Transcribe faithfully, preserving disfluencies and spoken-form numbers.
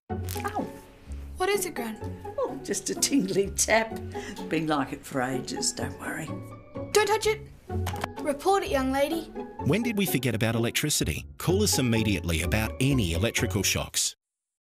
Oh. What is it, Gran? Oh, just a tingly tap. Been like it for ages, don't worry. Don't touch it. Report it, young lady. When did we forget about electricity? Call us immediately about any electrical shocks.